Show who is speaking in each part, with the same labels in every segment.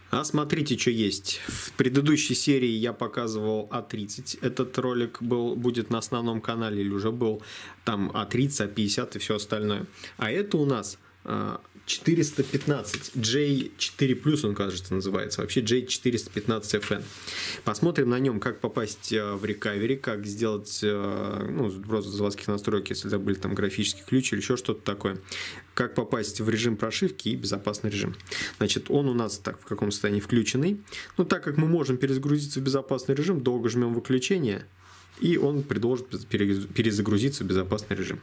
Speaker 1: А смотрите, что есть. В предыдущей серии я показывал А30. Этот ролик будет на основном канале или уже был там А30, А50 и все остальное. А это у нас 415, J4+, он, кажется, называется. Вообще J415FN. Посмотрим на нем, как попасть в рекавери, как сделать сброс заводских настроек, если забыли там графический ключ или еще что-то такое. Как попасть в режим прошивки и безопасный режим. Значит, он у нас так в каком состоянии включенный. Но так как мы можем перезагрузиться в безопасный режим, долго жмем выключение, и он предложит перезагрузиться в безопасный режим.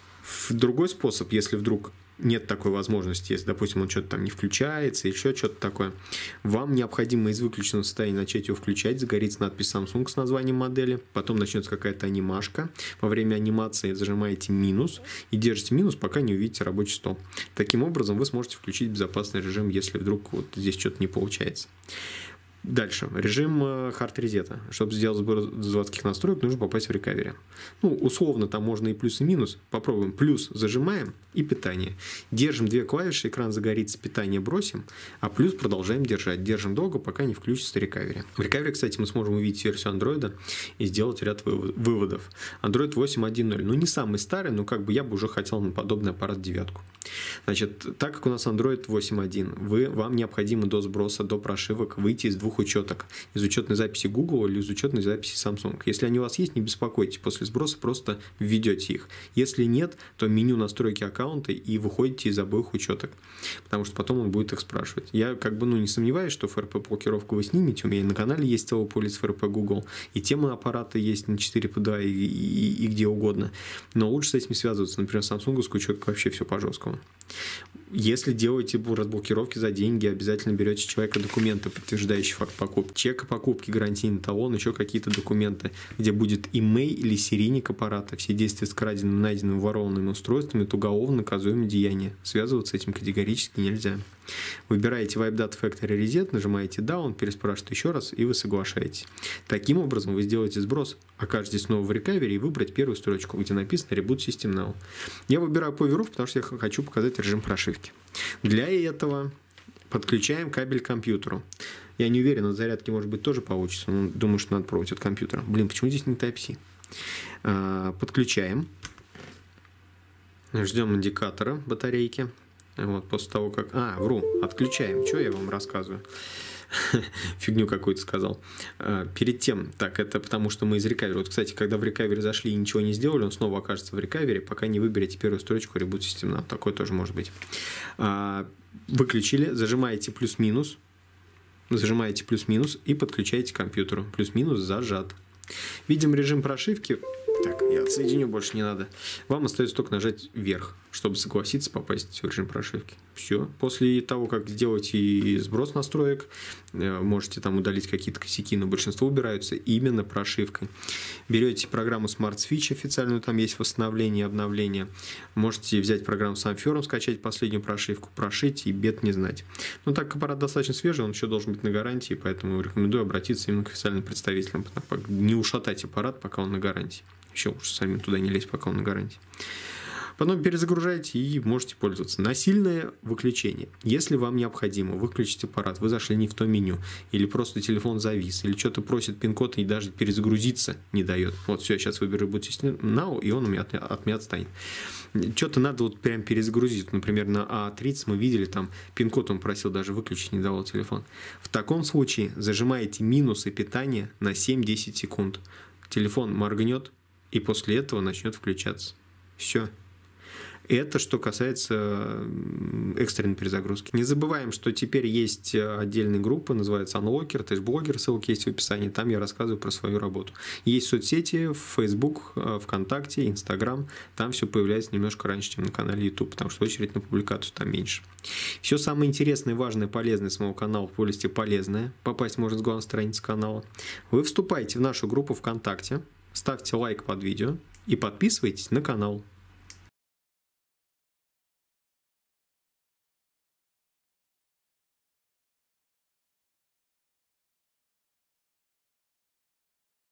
Speaker 1: Другой способ, если вдруг нет такой возможности, если, допустим, он что-то там не включается, еще что-то такое, вам необходимо из выключенного состояния начать его включать, загорится надпись Samsung с названием модели, потом начнется какая-то анимашка, во время анимации зажимаете минус и держите минус, пока не увидите рабочий стол. Таким образом вы сможете включить безопасный режим, если вдруг вот здесь что-то не получается. Дальше. Режим хард-резета. Чтобы сделать сбор заводских настроек, нужно попасть в рекавери. Ну, условно, там можно и плюс, и минус. Попробуем. Плюс зажимаем и питание. Держим две клавиши, экран загорится, питание бросим, а плюс продолжаем держать. Держим долго, пока не включится рекавери. В рекавери, кстати, мы сможем увидеть версию Android и сделать ряд выводов. Android 8.1.0. Ну, не самый старый, но как бы я бы уже хотел на подобный аппарат 9. Значит, так как у нас Android 8.1, вам необходимо до сброса, до прошивок выйти из двух учеток. Из учетной записи Google или из учетной записи Samsung. Если они у вас есть, не беспокойтесь. После сброса просто введете их. Если нет, то меню настройки аккаунта и выходите из обоих учеток. Потому что потом он будет их спрашивать. Я как бы не сомневаюсь, что FRP-блокировку вы снимете. У меня и на канале есть целый полис FRP Google. И темы аппарата есть на 4PDA и где угодно. Но лучше с этим связываться. Например, самсунговскую учетку вообще все по жесткому. Если делаете разблокировки за деньги, обязательно берете с человека документы, подтверждающие факт покупки. Чек о покупке, гарантийный талон, еще какие-то документы, где будет имей или серийник аппарата. Все действия с краденным, найденным, ворованными устройствами – это уголовно наказуемое деяние. Связываться с этим категорически нельзя. Выбираете Wipe Data Factory Reset, нажимаете Down, переспрашиваете еще раз, и вы соглашаетесь. Таким образом вы сделаете сброс, окажетесь снова в рекавери и выбрать первую строчку, где написано Reboot System Now. Я выбираю Power Off, потому что я хочу показать режим прошивки. Для этого подключаем кабель к компьютеру. Я не уверен, от зарядки, может быть, тоже получится, но думаю, что надо пробовать от компьютера. Блин, почему здесь не Type-C? Подключаем. Ждем индикатора батарейки. Вот, после того, как... отключаем. Что я вам рассказываю? Фигню какую-то сказал. Перед тем, так, это потому что мы из рекавери. Вот, кстати, когда в рекавери зашли и ничего не сделали, он снова окажется в рекавери, пока не выберете первую строчку Reboot System Now. Такое тоже может быть. Выключили, зажимаете плюс-минус. Зажимаете плюс-минус и подключаете к компьютеру. Плюс-минус зажат. Видим режим прошивки. Так, я отсоединю, больше не надо. Вам остается только нажать вверх, чтобы согласиться попасть в режим прошивки. Все. После того, как сделаете сброс настроек, можете там удалить какие-то косяки, но большинство убираются именно прошивкой. Берете программу Smart Switch официальную, там есть восстановление и обновление. Можете взять программу Samfiorum, скачать последнюю прошивку, прошить и бед не знать. Но так как аппарат достаточно свежий, он еще должен быть на гарантии, поэтому рекомендую обратиться именно к официальным представителям. Не ушатать аппарат, пока он на гарантии. Еще лучше сами туда не лезть, пока он на гарантии. Потом перезагружаете и можете пользоваться. Насильное выключение. Если вам необходимо выключить аппарат, вы зашли не в то меню, или просто телефон завис, или что-то просит пин-код и даже перезагрузиться не дает. Вот все, я сейчас выберу Reboot System Now, и он у меня от меня отстанет. Что-то надо вот прям перезагрузить. Например, на А30 мы видели, там пин-код он просил даже выключить, не давал телефон. В таком случае зажимаете минус и питание на 7-10 секунд. Телефон моргнет, и после этого начнет включаться. Все. Это что касается экстренной перезагрузки. Не забываем, что теперь есть отдельная группа, называется Unlocker, Тэш-блогер, ссылка есть в описании, там я рассказываю про свою работу. Есть соцсети, Facebook, ВКонтакте, Инстаграм, там все появляется немножко раньше, чем на канале YouTube, потому что очередь на публикацию там меньше. Все самое интересное, важное, полезное с моего канала в полисте полезное, попасть можно с главной страницы канала. Вы вступаете в нашу группу ВКонтакте, ставьте лайк под видео и подписывайтесь на канал.